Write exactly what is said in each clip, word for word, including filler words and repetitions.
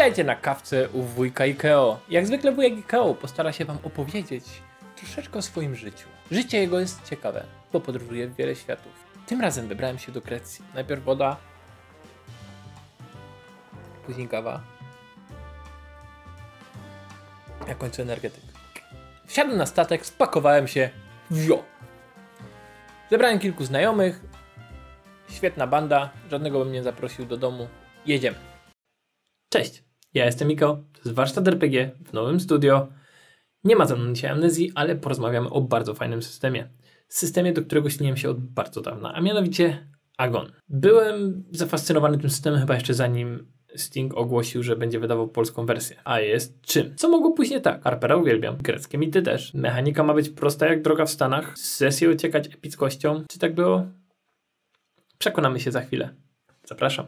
Witajcie na kawce u wujka Ikeo. Jak zwykle wujek Ikeo postara się wam opowiedzieć troszeczkę o swoim życiu. Życie jego jest ciekawe, bo podróżuje w wiele światów. Tym razem wybrałem się do Grecji. Najpierw woda, później kawa, a końcu energetyk. Wsiadłem na statek, spakowałem się, wio. Zebrałem kilku znajomych, świetna banda, żadnego bym nie zaprosił do domu. Jedziemy. Cześć, ja jestem Miko, to jest warsztat er pe gie w nowym studio. Nie ma ze mną dzisiaj amnezji, ale porozmawiamy o bardzo fajnym systemie. Systemie, do którego śniłem się od bardzo dawna, a mianowicie Agon. Byłem zafascynowany tym systemem chyba jeszcze zanim Sting ogłosił, że będzie wydawał polską wersję. A jest czym? Co mogło pójść nie tak? Harpera uwielbiam, greckie mity też. Mechanika ma być prosta jak droga w Stanach, sesje uciekać epickością. Czy tak było? Przekonamy się za chwilę. Zapraszam.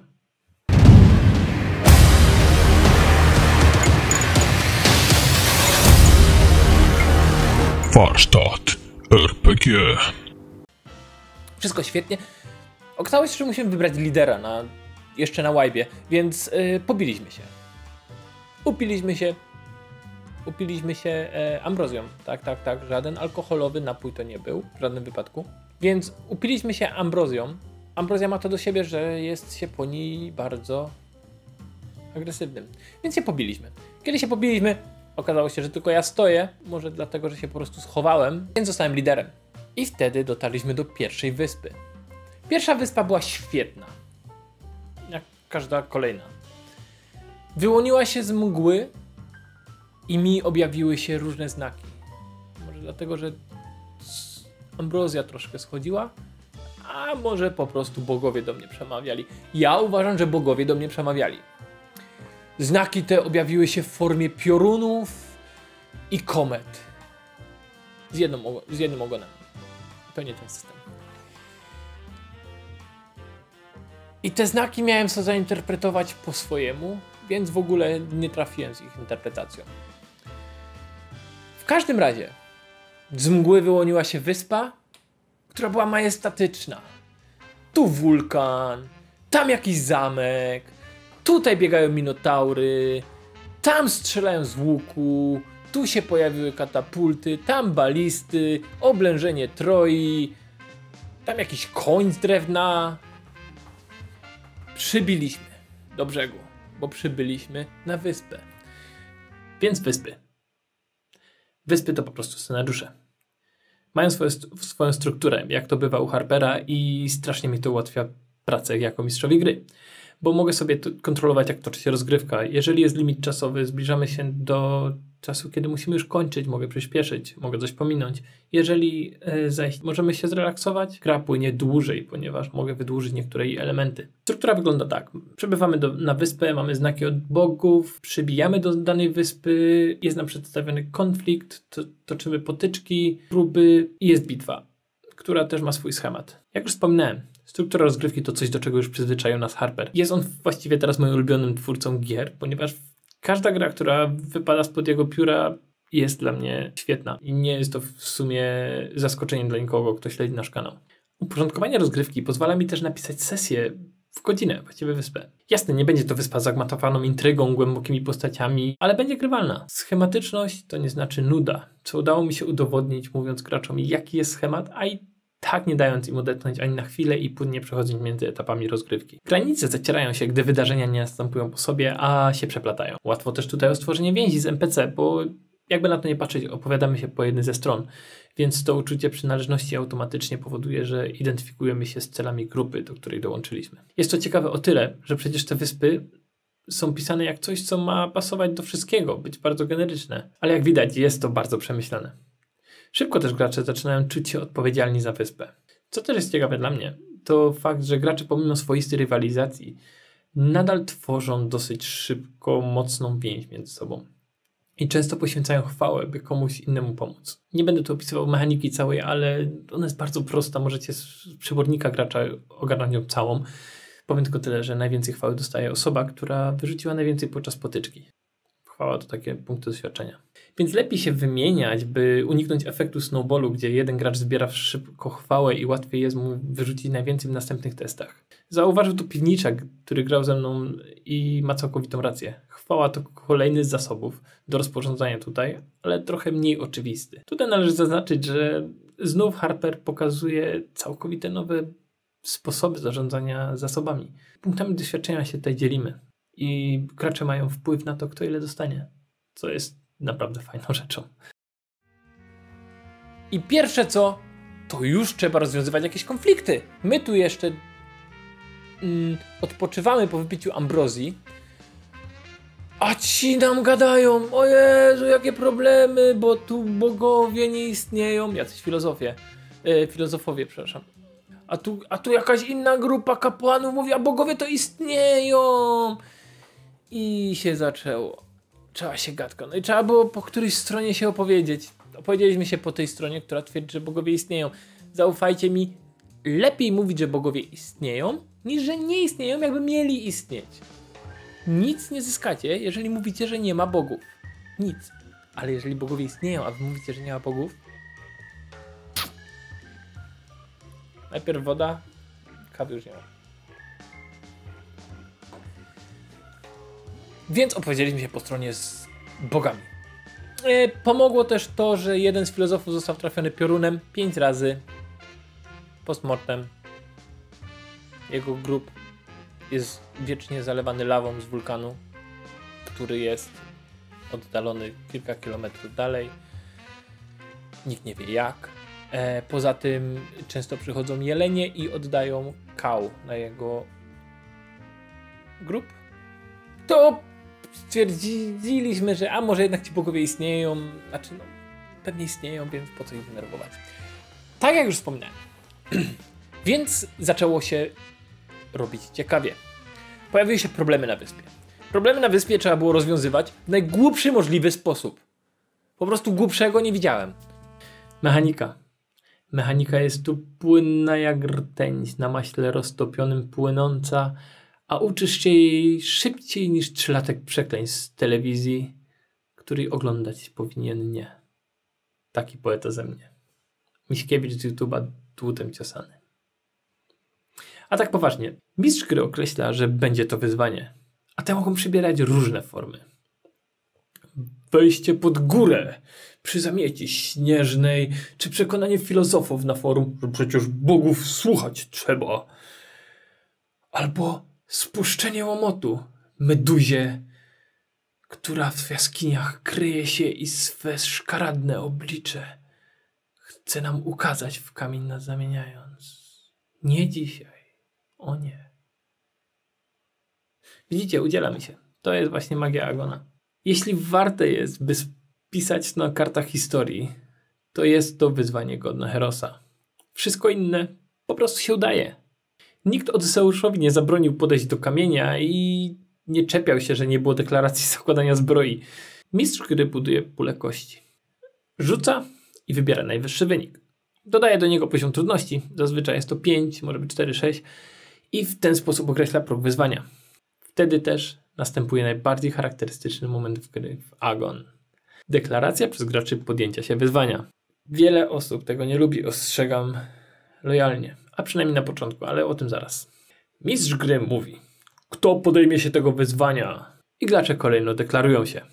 Warsztat er pe gie. Wszystko świetnie. Okazało się, że musimy wybrać lidera na, jeszcze na łajbie, więc yy, pobiliśmy się. Upiliśmy się. Upiliśmy się e, ambrozją. Tak, tak, tak. Żaden alkoholowy napój to nie był. W żadnym wypadku. Więc upiliśmy się ambrozją. Ambrozja ma to do siebie, że jest się po niej bardzo agresywnym. Więc się pobiliśmy. Kiedy się pobiliśmy, okazało się, że tylko ja stoję. Może dlatego, że się po prostu schowałem. Więc zostałem liderem. I wtedy dotarliśmy do pierwszej wyspy. Pierwsza wyspa była świetna. Jak każda kolejna. Wyłoniła się z mgły i mi objawiły się różne znaki. Może dlatego, że ambrozja troszkę schodziła, a może po prostu bogowie do mnie przemawiali. Ja uważam, że bogowie do mnie przemawiali. Znaki te objawiły się w formie piorunów i komet. Z, jedną, z jednym ogonem. Pewnie ten system. I te znaki miałem sobie zainterpretować po swojemu, więc w ogóle nie trafiłem z ich interpretacją. W każdym razie z mgły wyłoniła się wyspa, która była majestatyczna. Tu wulkan, tam jakiś zamek, tutaj biegają minotaury, tam strzelają z łuku, tu się pojawiły katapulty, tam balisty, oblężenie Troi, tam jakiś koń z drewna. Przybiliśmy do brzegu, bo przybyliśmy na wyspę. Więc wyspy. Wyspy to po prostu scenariusze. Mają swoje, swoją strukturę, jak to bywa u Harpera, i strasznie mi to ułatwia pracę jako mistrzowi gry. Bo mogę sobie kontrolować, jak toczy się rozgrywka. Jeżeli jest limit czasowy, zbliżamy się do czasu, kiedy musimy już kończyć, mogę przyspieszyć, mogę coś pominąć. Jeżeli e, zejść, możemy się zrelaksować, gra płynie dłużej, ponieważ mogę wydłużyć niektóre jej elementy. Struktura wygląda tak. Przybywamy do, na wyspę, mamy znaki od bogów, przybijamy do danej wyspy, jest nam przedstawiony konflikt, to, toczymy potyczki, próby i jest bitwa, która też ma swój schemat. Jak już wspominałem, struktura rozgrywki to coś, do czego już przyzwyczaił nas Harper. Jest on właściwie teraz moim ulubionym twórcą gier, ponieważ każda gra, która wypada spod jego pióra, jest dla mnie świetna. I nie jest to w sumie zaskoczeniem dla nikogo, kto śledzi nasz kanał. Uporządkowanie rozgrywki pozwala mi też napisać sesję w godzinę, właściwie wyspę. Jasne, nie będzie to wyspa z zagmatowaną intrygą, głębokimi postaciami, ale będzie grywalna. Schematyczność to nie znaczy nuda, co udało mi się udowodnić, mówiąc graczom, jaki jest schemat, a i tak nie dając im odetchnąć ani na chwilę i płynnie przechodzić między etapami rozgrywki. Granice zacierają się, gdy wydarzenia nie następują po sobie, a się przeplatają. Łatwo też tutaj o stworzenie więzi z en pe ce, bo jakby na to nie patrzeć, opowiadamy się po jednej ze stron, więc to uczucie przynależności automatycznie powoduje, że identyfikujemy się z celami grupy, do której dołączyliśmy. Jest to ciekawe o tyle, że przecież te wyspy są pisane jak coś, co ma pasować do wszystkiego, być bardzo generyczne, ale jak widać, jest to bardzo przemyślane. Szybko też gracze zaczynają czuć się odpowiedzialni za wyspę. Co też jest ciekawe dla mnie, to fakt, że gracze pomimo swoistej rywalizacji nadal tworzą dosyć szybko mocną więź między sobą. I często poświęcają chwałę, by komuś innemu pomóc. Nie będę tu opisywał mechaniki całej, ale ona jest bardzo prosta. Możecie z przewodnika gracza ogarnąć ją całą. Powiem tylko tyle, że najwięcej chwały dostaje osoba, która wyrzuciła najwięcej podczas potyczki. Chwała to takie punkty doświadczenia. Więc lepiej się wymieniać, by uniknąć efektu snowballu, gdzie jeden gracz zbiera szybko chwałę i łatwiej jest mu wyrzucić najwięcej w następnych testach. Zauważył to Piwniczak, który grał ze mną i ma całkowitą rację. Chwała to kolejny z zasobów do rozporządzania tutaj, ale trochę mniej oczywisty. Tutaj należy zaznaczyć, że znów Harper pokazuje całkowite nowe sposoby zarządzania zasobami. Punktami doświadczenia się tutaj dzielimy i gracze mają wpływ na to, kto ile dostanie, co jest naprawdę fajną rzeczą. I pierwsze co, to już trzeba rozwiązywać jakieś konflikty. My tu jeszcze mm, odpoczywamy po wypiciu ambrozji, a ci nam gadają, o Jezu, jakie problemy, bo tu bogowie nie istnieją, jacyś filozofie, yy, filozofowie, przepraszam. A tu, a tu jakaś inna grupa kapłanów mówi, a bogowie to istnieją. I się zaczęło. Trzeba się gadka. No i trzeba było po którejś stronie się opowiedzieć. Opowiedzieliśmy się po tej stronie, która twierdzi, że bogowie istnieją. Zaufajcie mi, lepiej mówić, że bogowie istnieją, niż że nie istnieją, jakby mieli istnieć. Nic nie zyskacie, jeżeli mówicie, że nie ma bogów. Nic. Ale jeżeli bogowie istnieją, a wy mówicie, że nie ma bogów, najpierw woda, kawy już nie ma. Więc opowiedzieliśmy się po stronie z bogami. E, pomogło też to, że jeden z filozofów został trafiony piorunem pięć razy postmortem. Jego grób jest wiecznie zalewany lawą z wulkanu, który jest oddalony kilka kilometrów dalej. Nikt nie wie jak. E, poza tym często przychodzą jelenie i oddają kał na jego grób. To stwierdziliśmy, że a może jednak ci bogowie istnieją, znaczy no pewnie istnieją, więc po co ich denerwować. Tak jak już wspomniałem. Więc zaczęło się robić ciekawie. Pojawiły się problemy na wyspie. Problemy na wyspie trzeba było rozwiązywać w najgłupszy możliwy sposób. Po prostu głupszego nie widziałem. Mechanika. Mechanika jest tu płynna jak rtęć, na maśle roztopionym płynąca, a uczysz się jej szybciej niż trzylatek przekleństw z telewizji, której oglądać powinien nie. Taki poeta ze mnie. Miśkiewicz z YouTube'a dłutem ciosany. A tak poważnie, mistrz gry określa, że będzie to wyzwanie, a te mogą przybierać różne formy. Wejście pod górę przy zamieci śnieżnej, czy przekonanie filozofów na forum, że przecież bogów słuchać trzeba. Albo spuszczenie łomotu Meduzie, która w jaskiniach kryje się i swe szkaradne oblicze chce nam ukazać w kamień nas zamieniając. Nie dzisiaj. O nie. Widzicie, udzielamy się. To jest właśnie magia Agona. Jeśli warte jest, by spisać na kartach historii, to jest to wyzwanie godne Herosa. Wszystko inne po prostu się udaje. Nikt Odyseuszowi nie zabronił podejść do kamienia i nie czepiał się, że nie było deklaracji zakładania zbroi. Mistrz gry buduje pulę kości. Rzuca i wybiera najwyższy wynik. Dodaje do niego poziom trudności. Zazwyczaj jest to pięć, może być cztery, sześć. I w ten sposób określa próg wyzwania. Wtedy też następuje najbardziej charakterystyczny moment w gry w Agon. Deklaracja przez graczy podjęcia się wyzwania. Wiele osób tego nie lubi, ostrzegam lojalnie. A przynajmniej na początku, ale o tym zaraz. Mistrz gry mówi, kto podejmie się tego wyzwania? I gracze kolejno deklarują się.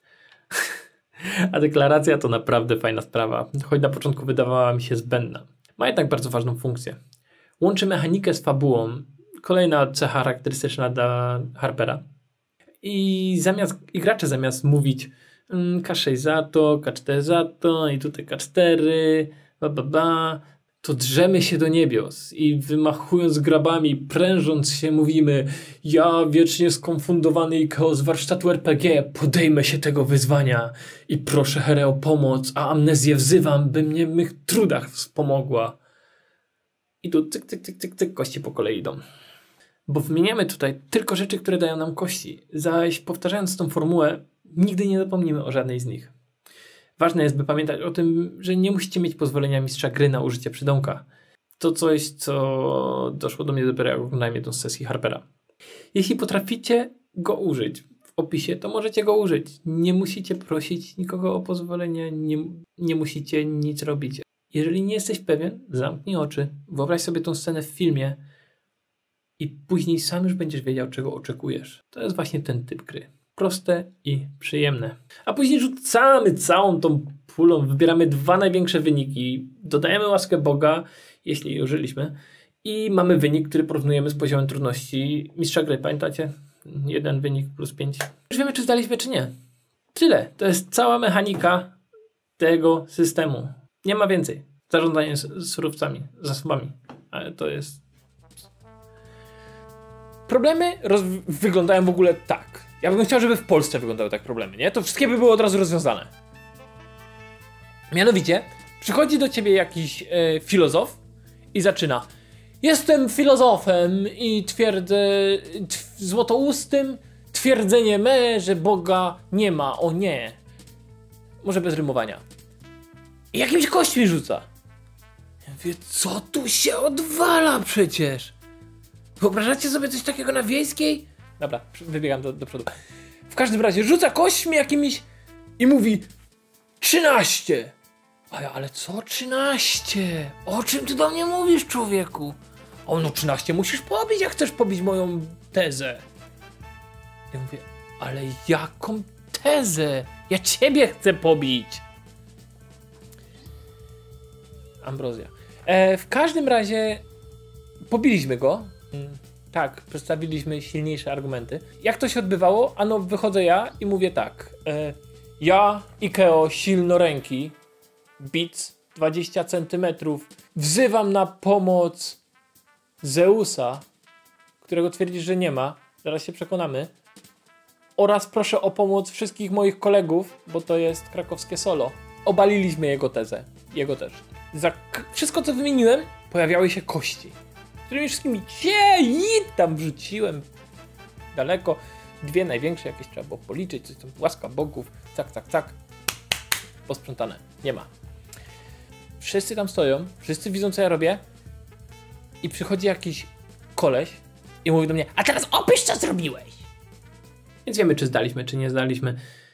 A deklaracja to naprawdę fajna sprawa, choć na początku wydawała mi się zbędna. Ma jednak bardzo ważną funkcję. Łączy mechanikę z fabułą, kolejna cecha charakterystyczna dla Harpera. I, zamiast, i gracze zamiast mówić mm, K sześć za to, K cztery za to i tutaj K cztery, ba, ba, ba, to drzemy się do niebios i wymachując grabami, prężąc się mówimy, ja wiecznie skonfundowany Ikeo z warsztatu R P G podejmę się tego wyzwania i proszę Herę o pomoc, a amnezję wzywam, by mnie w mych trudach wspomogła. I tu cyk, cyk, cyk, cyk, cyk, kości po kolei idą. Bo wymieniamy tutaj tylko rzeczy, które dają nam kości, zaś powtarzając tą formułę, nigdy nie zapomnimy o żadnej z nich. Ważne jest, by pamiętać o tym, że nie musicie mieć pozwolenia mistrza gry na użycie przydomka. To coś, co doszło do mnie dopiero jak oglądałem jedną z sesji Harpera. Jeśli potraficie go użyć w opisie, to możecie go użyć. Nie musicie prosić nikogo o pozwolenie, nie, nie musicie nic robić. Jeżeli nie jesteś pewien, zamknij oczy, wyobraź sobie tą scenę w filmie i później sam już będziesz wiedział, czego oczekujesz. To jest właśnie ten typ gry. Proste i przyjemne. A później rzucamy całą tą pulą, wybieramy dwa największe wyniki, dodajemy łaskę Boga, jeśli jej użyliśmy, i mamy wynik, który porównujemy z poziomem trudności mistrza gry. Pamiętacie? Jeden wynik plus pięć. Już wiemy, czy zdaliśmy, czy nie. Tyle. To jest cała mechanika tego systemu. Nie ma więcej. Zarządzanie surowcami, zasobami. Ale to jest... Problemy roz... wyglądają w ogóle tak. Ja bym chciał, żeby w Polsce wyglądały tak problemy, nie? To wszystkie by były od razu rozwiązane. Mianowicie, przychodzi do ciebie jakiś e, filozof i zaczyna: jestem filozofem i twierdzę tw złotoustym twierdzenie me, że Boga nie ma. O nie. Może bez rymowania. I jakimś kośćmi rzuca. Ja mówię, co tu się odwala przecież? Wyobrażacie sobie coś takiego na Wiejskiej? Dobra, wybiegam do, do przodu. W każdym razie rzuca kośćmi jakimiś i mówi trzynaście. A ja, ale co trzynaście? O czym ty do mnie mówisz, człowieku? O, no trzynaście musisz pobić, jak chcesz pobić moją tezę. Ja mówię, ale jaką tezę? Ja ciebie chcę pobić. Ambrozja. E, w każdym razie pobiliśmy go. Hmm. Tak, przedstawiliśmy silniejsze argumenty. Jak to się odbywało? Ano, wychodzę ja i mówię tak. E, ja, Ikeo, silnoręki, Beats, dwadzieścia centymetrów, wzywam na pomoc Zeusa, którego twierdzisz, że nie ma. Zaraz się przekonamy. Oraz proszę o pomoc wszystkich moich kolegów, bo to jest krakowskie solo. Obaliliśmy jego tezę. Jego też. Za wszystko, co wymieniłem, pojawiały się kości, którymi wszystkimi ciei tam wrzuciłem daleko. Dwie największe jakieś trzeba było policzyć, coś tam, łaska bogów, cak, cak, cak. Posprzątane. Nie ma. Wszyscy tam stoją, wszyscy widzą, co ja robię, i przychodzi jakiś koleś i mówi do mnie: a teraz opisz, co zrobiłeś. Więc wiemy, czy zdaliśmy, czy nie zdaliśmy.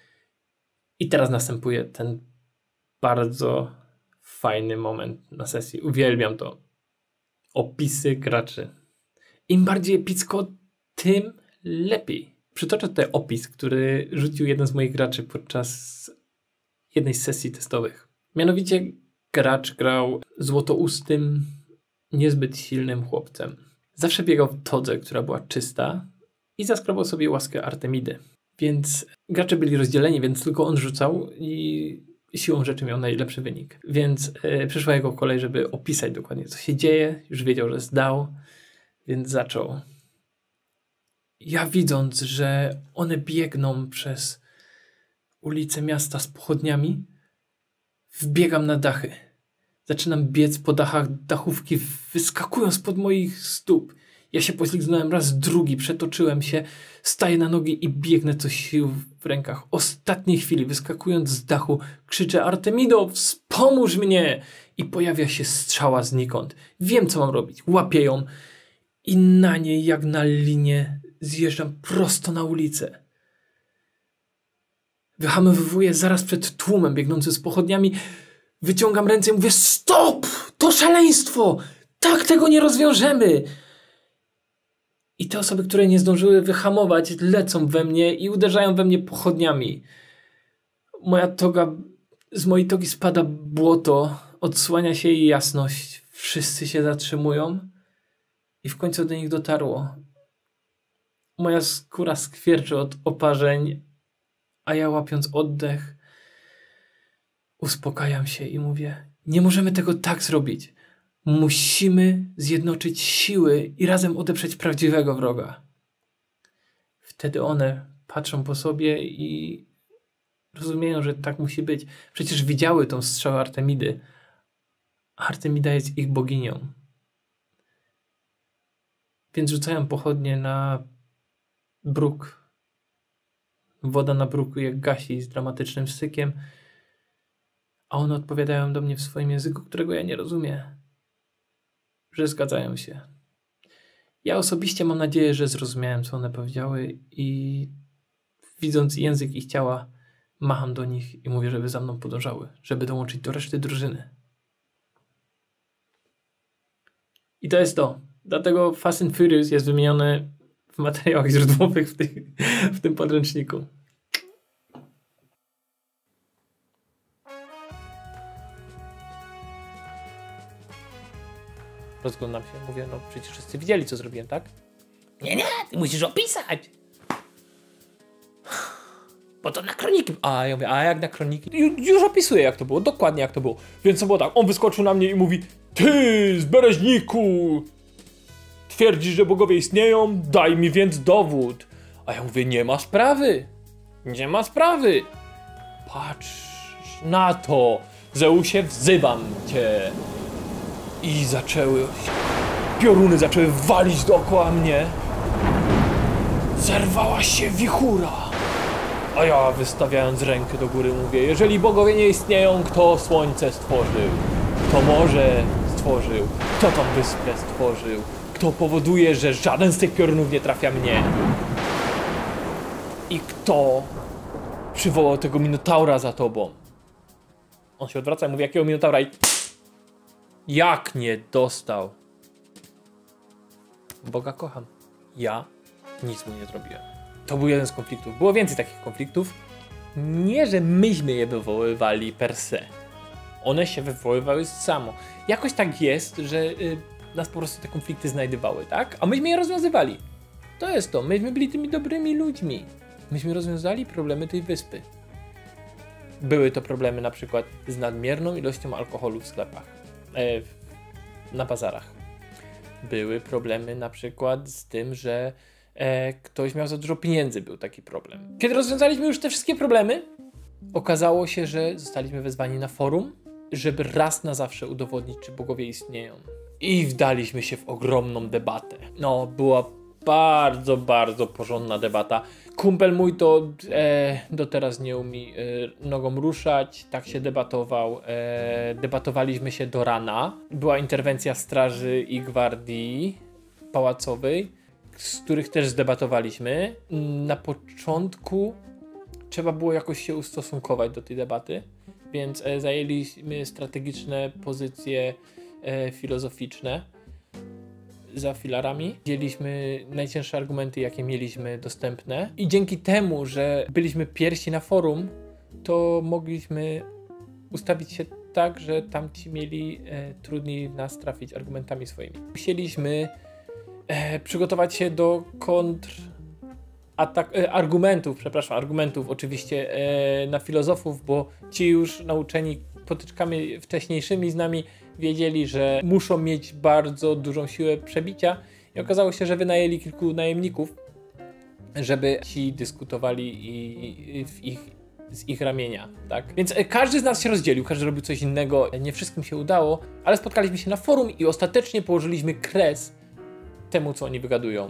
I teraz następuje ten bardzo fajny moment na sesji. Uwielbiam to. Opisy graczy. Im bardziej epicko, tym lepiej. Przytoczę tutaj opis, który rzucił jeden z moich graczy podczas jednej z sesji testowych. Mianowicie gracz grał złotoustym, niezbyt silnym chłopcem. Zawsze biegał w todze, która była czysta, i zaskrobał sobie łaskę Artemidy. Więc gracze byli rozdzieleni, więc tylko on rzucał i siłą rzeczy miał najlepszy wynik. Więc yy, przyszła jego kolej, żeby opisać dokładnie, co się dzieje. Już wiedział, że zdał, więc zaczął. Ja, widząc, że one biegną przez ulice miasta z pochodniami, wbiegam na dachy. Zaczynam biec po dachach, dachówki wyskakują spod moich stóp. Ja się poślizgnąłem raz, drugi, przetoczyłem się, staję na nogi i biegnę co sił w rękach. Ostatniej chwili, wyskakując z dachu, krzyczę: Artemido, wspomóż mnie! I pojawia się strzała znikąd. Wiem, co mam robić. Łapię ją i na niej, jak na linię, zjeżdżam prosto na ulicę. Wyhamowuję zaraz przed tłumem biegnącym z pochodniami. Wyciągam ręce i mówię: stop! To szaleństwo! Tak tego nie rozwiążemy! I te osoby, które nie zdążyły wyhamować, lecą we mnie i uderzają we mnie pochodniami. Moja toga, z mojej togi spada błoto, odsłania się jej jasność. Wszyscy się zatrzymują i w końcu do nich dotarło. Moja skóra skwierczy od oparzeń, a ja, łapiąc oddech, uspokajam się i mówię: nie możemy tego tak zrobić. Musimy zjednoczyć siły i razem odeprzeć prawdziwego wroga. Wtedy one patrzą po sobie i rozumieją, że tak musi być. Przecież widziały tą strzałę Artemidy. Artemida jest ich boginią. Więc rzucają pochodnie na bruk. Woda na bruku jak gasi z dramatycznym sykiem, a one odpowiadają do mnie w swoim języku, którego ja nie rozumiem. Że zgadzają się. Ja osobiście mam nadzieję, że zrozumiałem, co one powiedziały, i widząc język ich ciała, macham do nich i mówię, żeby za mną podążały, żeby dołączyć do reszty drużyny. I to jest to. Dlatego Fast and Furious jest wymienione w materiałach źródłowych w, tych, w tym podręczniku. Rozglądam się, mówię, no przecież wszyscy widzieli, co zrobiłem, tak? Nie, nie, ty musisz opisać. Bo to na kroniki. A ja mówię, a jak na kroniki? Ju, już opisuję, jak to było, dokładnie jak to było. Więc to było tak, on wyskoczył na mnie i mówi: ty, zbereźniku, twierdzisz, że bogowie istnieją? Daj mi więc dowód. A ja mówię, nie ma sprawy. Nie ma sprawy. Patrz na to. Zeusie, wzywam cię. I zaczęły... Pioruny zaczęły walić dookoła mnie. Zerwała się wichura. A ja, wystawiając rękę do góry, mówię: jeżeli bogowie nie istnieją, kto słońce stworzył? Kto morze stworzył? Kto tą wyspę stworzył? Kto powoduje, że żaden z tych piorunów nie trafia mnie? I kto przywołał tego Minotaura za tobą? On się odwraca i mówi: jakiego Minotaura? I... Jak nie dostał? Boga kocham. Ja nic mu nie zrobiłem. To był jeden z konfliktów. Było więcej takich konfliktów. Nie, że myśmy je wywoływali per se. One się wywoływały samo. Jakoś tak jest, że y, nas po prostu te konflikty znajdywały, tak? A myśmy je rozwiązywali. To jest to. Myśmy byli tymi dobrymi ludźmi. Myśmy rozwiązali problemy tej wyspy. Były to problemy na przykład z nadmierną ilością alkoholu w sklepach. E, w, na bazarach. Były problemy na przykład z tym, że e, ktoś miał za dużo pieniędzy, był taki problem. Kiedy rozwiązaliśmy już te wszystkie problemy, okazało się, że zostaliśmy wezwani na forum, żeby raz na zawsze udowodnić, czy bogowie istnieją. I wdaliśmy się w ogromną debatę. No, była bardzo, bardzo porządna debata. Kumpel mój to e, do teraz nie umie e, nogą ruszać, tak się debatował. E, debatowaliśmy się do rana. Była interwencja straży i gwardii pałacowej, z których też zdebatowaliśmy. Na początku trzeba było jakoś się ustosunkować do tej debaty, więc e, zajęliśmy strategiczne pozycje e, filozoficzne za filarami. Wzięliśmy najcięższe argumenty, jakie mieliśmy dostępne, i dzięki temu, że byliśmy pierwsi na forum, to mogliśmy ustawić się tak, że tamci mieli e, trudniej w nas trafić argumentami swoimi. Musieliśmy e, przygotować się do kontr atak, e, argumentów, przepraszam, argumentów oczywiście e, na filozofów, bo ci już nauczeni potyczkami wcześniejszymi z nami wiedzieli, że muszą mieć bardzo dużą siłę przebicia, i okazało się, że wynajęli kilku najemników, żeby ci dyskutowali i, i w ich, z ich ramienia, tak? Więc każdy z nas się rozdzielił, każdy robił coś innego, nie wszystkim się udało, ale spotkaliśmy się na forum i ostatecznie położyliśmy kres temu, co oni wygadują.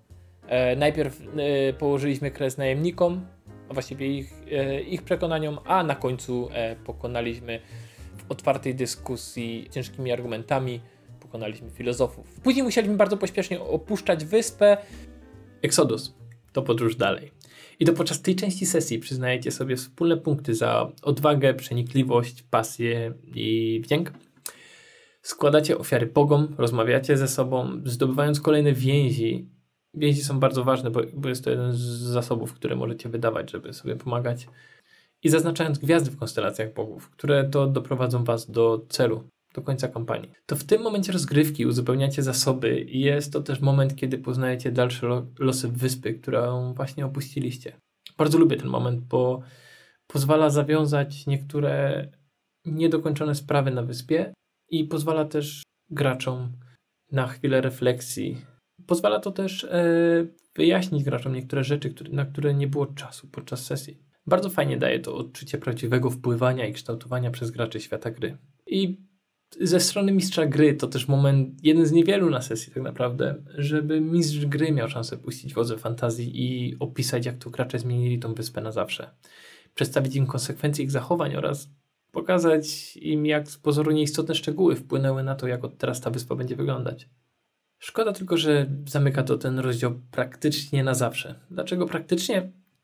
E, najpierw e, położyliśmy kres najemnikom, a właściwie ich, e, ich przekonaniom, a na końcu e, pokonaliśmy w otwartej dyskusji ciężkimi argumentami, pokonaliśmy filozofów. Później musieliśmy bardzo pośpiesznie opuszczać wyspę. Exodus to podróż dalej. I to podczas tej części sesji przyznajecie sobie wspólne punkty za odwagę, przenikliwość, pasję i wdzięk. Składacie ofiary bogom, rozmawiacie ze sobą, zdobywając kolejne więzi. Więzi są bardzo ważne, bo, bo jest to jeden z zasobów, które możecie wydawać, żeby sobie pomagać. I zaznaczając gwiazdy w konstelacjach bogów, które to doprowadzą was do celu, do końca kampanii. To w tym momencie rozgrywki uzupełniacie zasoby i jest to też moment, kiedy poznajecie dalsze lo- losy wyspy, którą właśnie opuściliście. Bardzo lubię ten moment, bo pozwala zawiązać niektóre niedokończone sprawy na wyspie i pozwala też graczom na chwilę refleksji. Pozwala to też e, wyjaśnić graczom niektóre rzeczy, które, na które nie było czasu podczas sesji. Bardzo fajnie daje to odczucie prawdziwego wpływania i kształtowania przez graczy świata gry. I ze strony mistrza gry to też moment, jeden z niewielu na sesji tak naprawdę, żeby mistrz gry miał szansę puścić wodze fantazji i opisać, jak to gracze zmienili tą wyspę na zawsze. Przedstawić im konsekwencje ich zachowań oraz pokazać im, jak z pozoru nieistotne szczegóły wpłynęły na to, jak od teraz ta wyspa będzie wyglądać. Szkoda tylko, że zamyka to ten rozdział praktycznie na zawsze. Dlaczego praktycznie?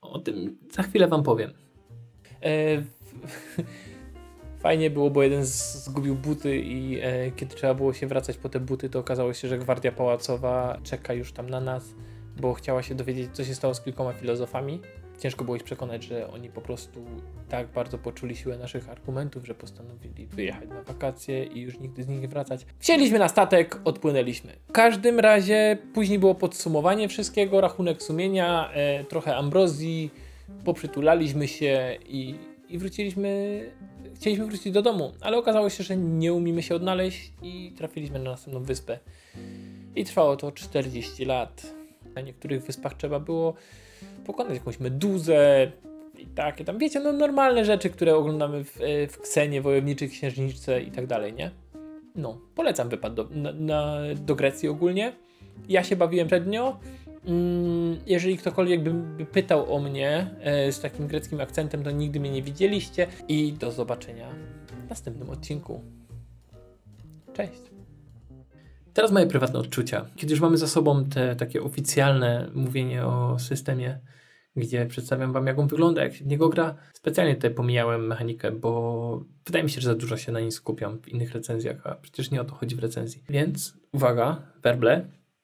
O tym za chwilę wam powiem. E, Fajnie było, bo jeden z, zgubił buty i e, kiedy trzeba było się wracać po te buty, to okazało się, że Gwardia Pałacowa czeka już tam na nas, bo chciała się dowiedzieć, co się stało z kilkoma filozofami. Ciężko było ich przekonać, że oni po prostu tak bardzo poczuli siłę naszych argumentów, że postanowili wyjechać na wakacje i już nigdy z nich nie wracać. Wsiedliśmy na statek, odpłynęliśmy. W każdym razie później było podsumowanie wszystkiego, rachunek sumienia, e, trochę ambrozji, poprzytulaliśmy się i, i wróciliśmy... Chcieliśmy wrócić do domu, ale okazało się, że nie umiemy się odnaleźć i trafiliśmy na następną wyspę. I trwało to czterdzieści lat. Na niektórych wyspach trzeba było pokonać jakąś meduzę i takie tam, wiecie, no normalne rzeczy, które oglądamy w, w Ksenie, Wojowniczej Księżniczce i tak dalej, nie? No, polecam wypad do, na, na, do Grecji ogólnie. Ja się bawiłem przednio. Jeżeli ktokolwiek by, by pytał o mnie e, z takim greckim akcentem, to nigdy mnie nie widzieliście i do zobaczenia w następnym odcinku. Cześć! Teraz moje prywatne odczucia. Kiedy już mamy za sobą te takie oficjalne mówienie o systemie, gdzie przedstawiam wam, jak on wygląda, jak się w niego gra, specjalnie tutaj pomijałem mechanikę, bo wydaje mi się, że za dużo się na nim skupiam w innych recenzjach, a przecież nie o to chodzi w recenzji. Więc uwaga, werble.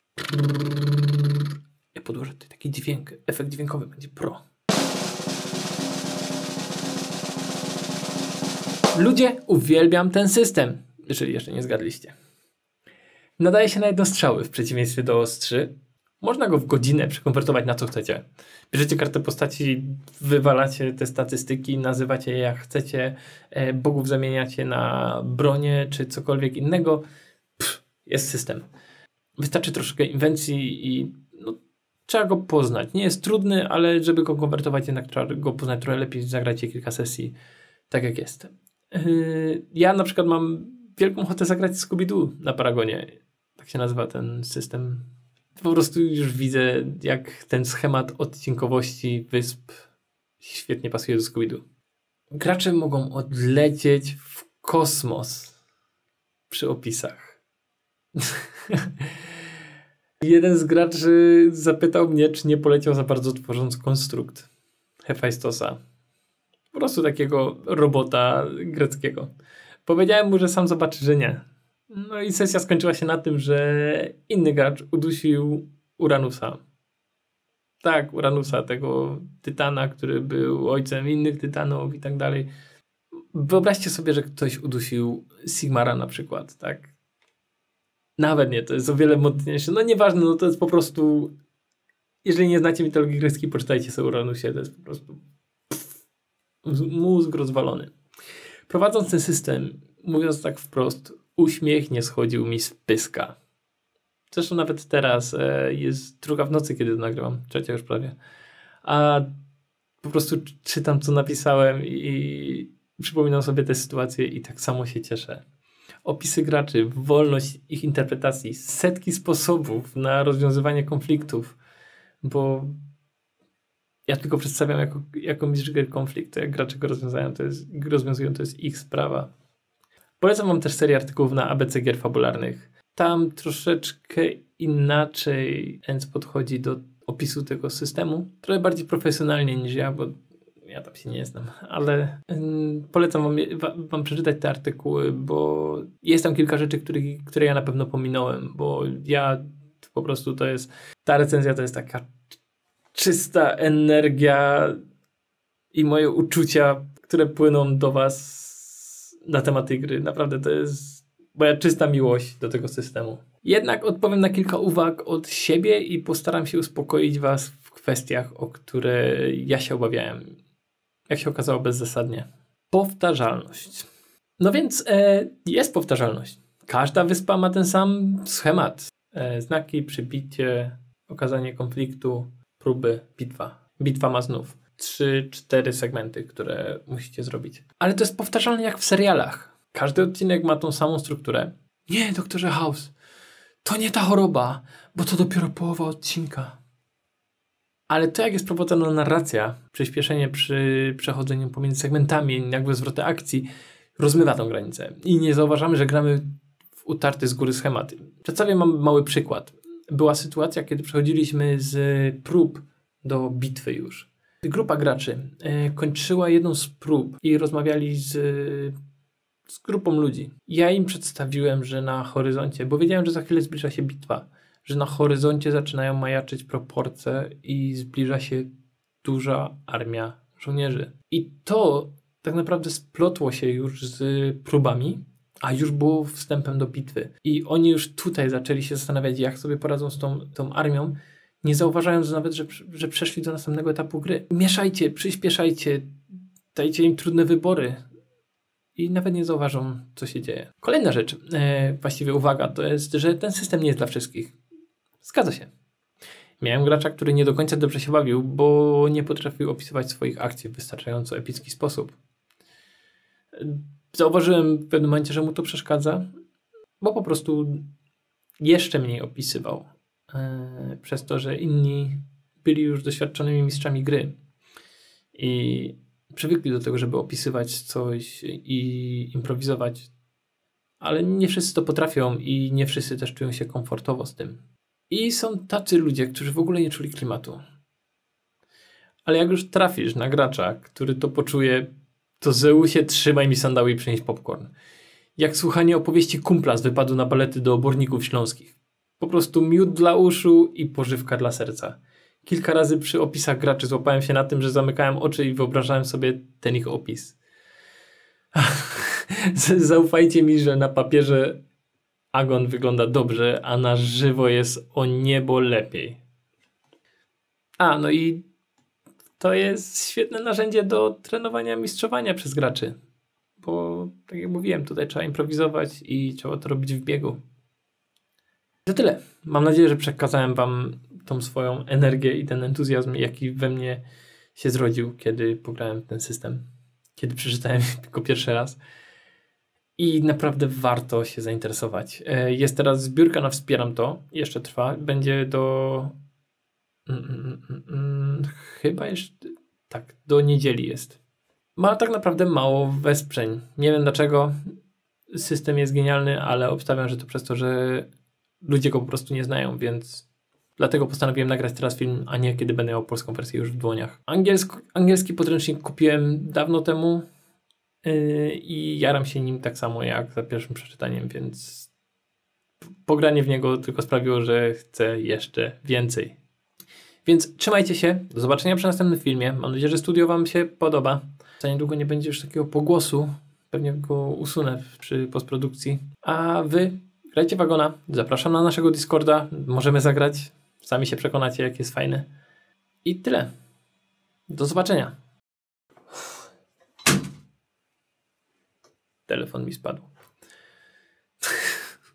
Ja podłożę tutaj taki dźwięk, efekt dźwiękowy będzie pro. Ludzie, uwielbiam ten system, jeżeli jeszcze nie zgadliście. Nadaje się na jednostrzały w przeciwieństwie do O S trzy. Można go w godzinę przekonwertować na co chcecie. Bierzecie kartę postaci, wywalacie te statystyki, nazywacie je jak chcecie, bogów zamieniacie na bronię czy cokolwiek innego. Pff, jest system. Wystarczy troszkę inwencji i no, trzeba go poznać. Nie jest trudny, ale żeby go konwertować, jednak trzeba go poznać trochę lepiej. Zagrajcie kilka sesji, tak jak jest. Yy, ja na przykład mam wielką ochotę zagrać Scooby-Doo na Paragonie. Tak się nazywa ten system. Po prostu już widzę, jak ten schemat odcinkowości wysp świetnie pasuje do Scooby-Doo. Gracze mogą odlecieć w kosmos przy opisach. Jeden z graczy zapytał mnie, czy nie poleciał za bardzo tworząc konstrukt Hefajstosa. Po prostu takiego robota greckiego. Powiedziałem mu, że sam zobaczy, że nie. No i sesja skończyła się na tym, że inny gracz udusił Uranusa. Tak, Uranusa, tego tytana, który był ojcem innych tytanów i tak dalej. Wyobraźcie sobie, że ktoś udusił Sigmara na przykład, tak? Nawet nie, to jest o wiele mocniejsze. No nieważne, no to jest po prostu... Jeżeli nie znacie mitologii greckiej, poczytajcie sobie o Uranusie, to jest po prostu... Pff, mózg rozwalony. Prowadząc ten system, mówiąc tak wprost, uśmiech nie schodził mi z pyska. Zresztą nawet teraz e, jest druga w nocy, kiedy to nagrywam, trzecia już prawie. A po prostu czytam, co napisałem i przypominam sobie tę sytuację i tak samo się cieszę. Opisy graczy, wolność ich interpretacji, setki sposobów na rozwiązywanie konfliktów, bo ja tylko przedstawiam jako, jako mistrz konflikt, to jak gracze go rozwiązują, to jest, rozwiązują, to jest ich sprawa. Polecam wam też serię artykułów na A B C gier fabularnych. Tam troszeczkę inaczej Ends podchodzi do opisu tego systemu. Trochę bardziej profesjonalnie niż ja, bo ja tam się nie znam, ale yy, polecam wam, wam przeczytać te artykuły, bo jest tam kilka rzeczy, które, które ja na pewno pominąłem, bo ja po prostu to jest, ta recenzja to jest taka czysta energia i moje uczucia, które płyną do was na temat tej gry. Naprawdę to jest moja czysta miłość do tego systemu. Jednak odpowiem na kilka uwag od siebie i postaram się uspokoić was w kwestiach, o które ja się obawiałem. Jak się okazało, bezzasadnie. Powtarzalność. No więc e, jest powtarzalność. Każda wyspa ma ten sam schemat. E, znaki, przybicie, okazanie konfliktu, próby, bitwa. Bitwa ma znów trzy cztery segmenty, które musicie zrobić. Ale to jest powtarzalne jak w serialach. Każdy odcinek ma tą samą strukturę. Nie, doktorze House, to nie ta choroba, bo to dopiero połowa odcinka. Ale to, jak jest prowadzona narracja, przyspieszenie przy przechodzeniu pomiędzy segmentami, jakby zwroty akcji, rozmywa tą granicę. I nie zauważamy, że gramy w utarty z góry schemat. Przedstawię mam mały przykład. Była sytuacja, kiedy przechodziliśmy z prób do bitwy już. Grupa graczy e, kończyła jedną z prób i rozmawiali z, z grupą ludzi. Ja im przedstawiłem, że na horyzoncie, bo wiedziałem, że za chwilę zbliża się bitwa, że na horyzoncie zaczynają majaczyć proporcje i zbliża się duża armia żołnierzy. I to tak naprawdę splotło się już z próbami, a już było wstępem do bitwy. I oni już tutaj zaczęli się zastanawiać, jak sobie poradzą z tą, tą armią, nie zauważając nawet, że, że przeszli do następnego etapu gry. Mieszajcie, przyspieszajcie, dajcie im trudne wybory i nawet nie zauważą, co się dzieje. Kolejna rzecz, e, właściwie uwaga, to jest, że ten system nie jest dla wszystkich. Zgadza się. Miałem gracza, który nie do końca dobrze się bawił, bo nie potrafił opisywać swoich akcji w wystarczająco epicki sposób. Zauważyłem w pewnym momencie, że mu to przeszkadza, bo po prostu jeszcze mniej opisywał. Yy, przez to, że inni byli już doświadczonymi mistrzami gry i przywykli do tego, żeby opisywać coś i improwizować, ale nie wszyscy to potrafią i nie wszyscy też czują się komfortowo z tym. I są tacy ludzie, którzy w ogóle nie czuli klimatu. Ale jak już trafisz na gracza, który to poczuje, to Zeusie, trzymaj mi sandały i przynieś popcorn. Jak słuchanie opowieści kumpla z wypadu na balety do oborników śląskich. Po prostu miód dla uszu i pożywka dla serca. Kilka razy przy opisach graczy złapałem się na tym, że zamykałem oczy i wyobrażałem sobie ten ich opis. Zaufajcie mi, że na papierze Agon wygląda dobrze, a na żywo jest o niebo lepiej. A, no i to jest świetne narzędzie do trenowania mistrzowania przez graczy. Bo, tak jak mówiłem, tutaj trzeba improwizować i trzeba to robić w biegu. To tyle. Mam nadzieję, że przekazałem wam tą swoją energię i ten entuzjazm, jaki we mnie się zrodził, kiedy pograłem w ten system. Kiedy przeczytałem go pierwszy raz. I naprawdę warto się zainteresować. Jest teraz zbiórka na Wspieram To. Jeszcze trwa. Będzie do... Mm, mm, mm, mm, chyba jeszcze... Tak, do niedzieli jest. Ma tak naprawdę mało wesprzeń. Nie wiem dlaczego. System jest genialny, ale obstawiam, że to przez to, że ludzie go po prostu nie znają, więc dlatego postanowiłem nagrać teraz film, a nie kiedy będę miał polską wersję już w dłoniach. Angielsk, angielski podręcznik kupiłem dawno temu yy, i jaram się nim tak samo jak za pierwszym przeczytaniem, więc pogranie w niego tylko sprawiło, że chcę jeszcze więcej. Więc trzymajcie się, do zobaczenia przy następnym filmie. Mam nadzieję, że studio wam się podoba. Za niedługo nie będzie już takiego pogłosu, pewnie go usunę przy postprodukcji. A wy grajcie Wagona, zapraszam na naszego Discorda, możemy zagrać, sami się przekonacie, jak jest fajny. I tyle. Do zobaczenia. Telefon mi spadł.